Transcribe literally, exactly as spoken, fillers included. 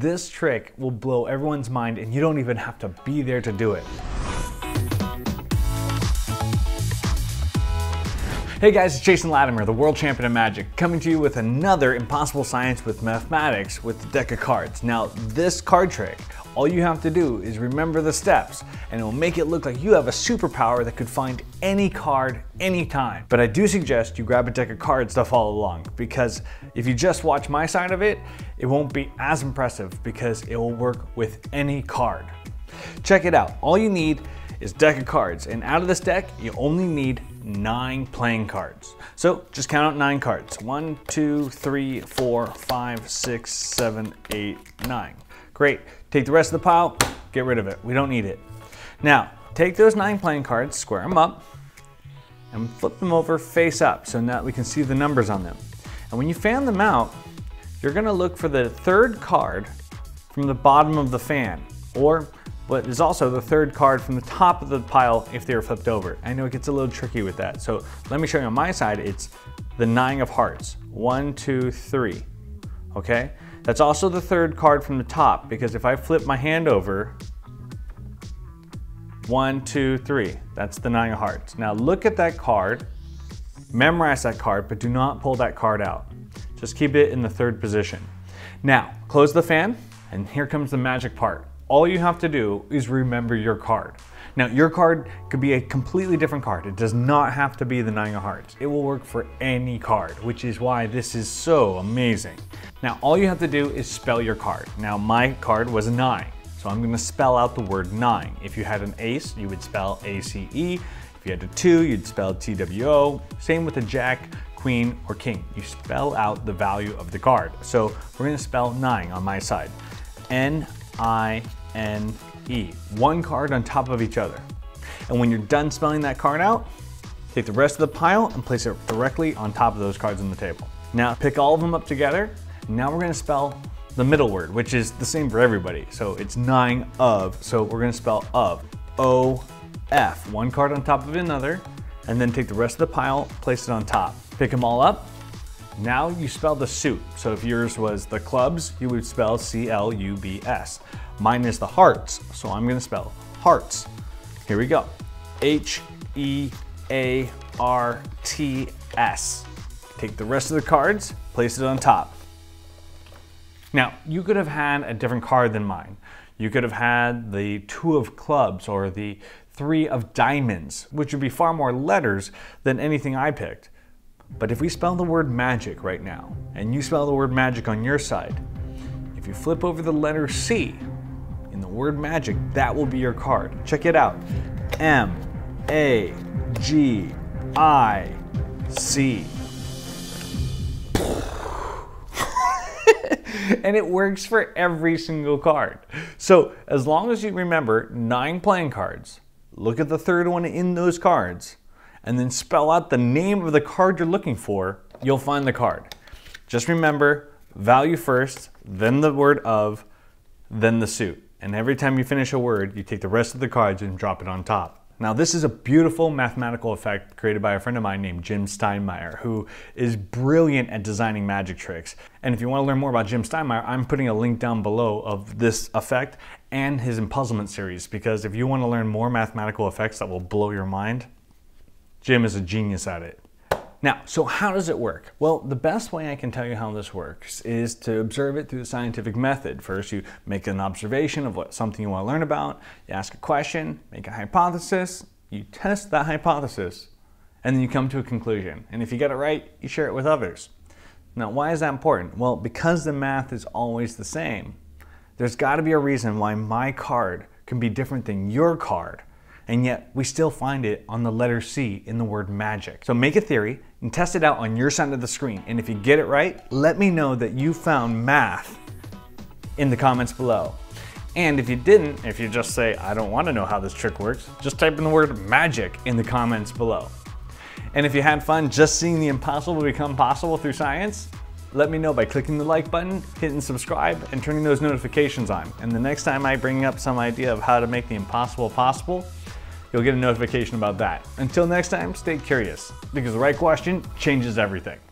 this trick will blow everyone's mind and you don't even have to be there to do it. Hey guys, it's Jason Latimer, the world champion of magic, coming to you with another impossible science with mathematics with the deck of cards. Now, this card trick, all you have to do is remember the steps and it will make it look like you have a superpower that could find any card anytime. But I do suggest you grab a deck of cards to follow along, because if you just watch my side of it, it won't be as impressive because it will work with any card. Check it out. All you need is deck of cards, and out of this deck, you only need nine playing cards. So just count out nine cards. One, two, three, four, five, six, seven, eight, nine. Great. Take the rest of the pile, get rid of it. We don't need it. Now, take those nine playing cards, square them up, and flip them over face up so that we can see the numbers on them. And when you fan them out, you're gonna look for the third card from the bottom of the fan, or what is also the third card from the top of the pile if they were flipped over. I know it gets a little tricky with that, so let me show you on my side. It's the nine of hearts. One, two, three, okay? That's also the third card from the top, because if I flip my hand over, one, two, three, that's the nine of hearts. Now look at that card, memorize that card, but do not pull that card out. Just keep it in the third position. Now, close the fan, and here comes the magic part. All you have to do is remember your card. Now, your card could be a completely different card. It does not have to be the nine of hearts. It will work for any card, which is why this is so amazing. Now, all you have to do is spell your card. Now, my card was a nine, so I'm gonna spell out the word nine. If you had an ace, you would spell A C E. If you had a two, you'd spell T W O. Same with a jack, queen, or king. You spell out the value of the card. So we're gonna spell nine on my side. N I N E. One card on top of each other. And when you're done spelling that card out, take the rest of the pile and place it directly on top of those cards on the table. Now pick all of them up together. Now we're gonna spell the middle word, which is the same for everybody. So it's nine of, so we're gonna spell of. O F. One card on top of another, and then take the rest of the pile, place it on top. Pick them all up. Now you spell the suit. So if yours was the clubs, you would spell C L U B S. Mine is the hearts, so I'm gonna spell hearts. Here we go. H E A R T S. Take the rest of the cards, place it on top. Now, you could have had a different card than mine. You could have had the two of clubs or the three of diamonds, which would be far more letters than anything I picked. But if we spell the word magic right now, and you spell the word magic on your side, if you flip over the letter C in the word magic, that will be your card. Check it out. M A G I C. And it works for every single card. So as long as you remember nine playing cards, look at the third one in those cards, and then spell out the name of the card you're looking for, you'll find the card. Just remember, value first, then the word of, then the suit. And every time you finish a word, you take the rest of the cards and drop it on top. Now, this is a beautiful mathematical effect created by a friend of mine named Jim Steinmeier, who is brilliant at designing magic tricks. And if you want to learn more about Jim Steinmeier, I'm putting a link down below of this effect and his empuzzlement series, because if you want to learn more mathematical effects that will blow your mind, Jim is a genius at it. Now, so how does it work? Well, the best way I can tell you how this works is to observe it through the scientific method. First, you make an observation of what something you want to learn about, you ask a question, make a hypothesis, you test that hypothesis, and then you come to a conclusion. And if you get it right, you share it with others. Now, why is that important? Well, because the math is always the same, there's got to be a reason why my card can be different than your card, and yet we still find it on the letter C in the word magic. So make a theory and test it out on your side of the screen. And if you get it right, let me know that you found math in the comments below. And if you didn't, if you just say, I don't want to know how this trick works, just type in the word magic in the comments below. And if you had fun just seeing the impossible become possible through science, let me know by clicking the like button, hitting subscribe, and turning those notifications on. And the next time I bring up some idea of how to make the impossible possible, you'll get a notification about that. Until next time, stay curious, because the right question changes everything.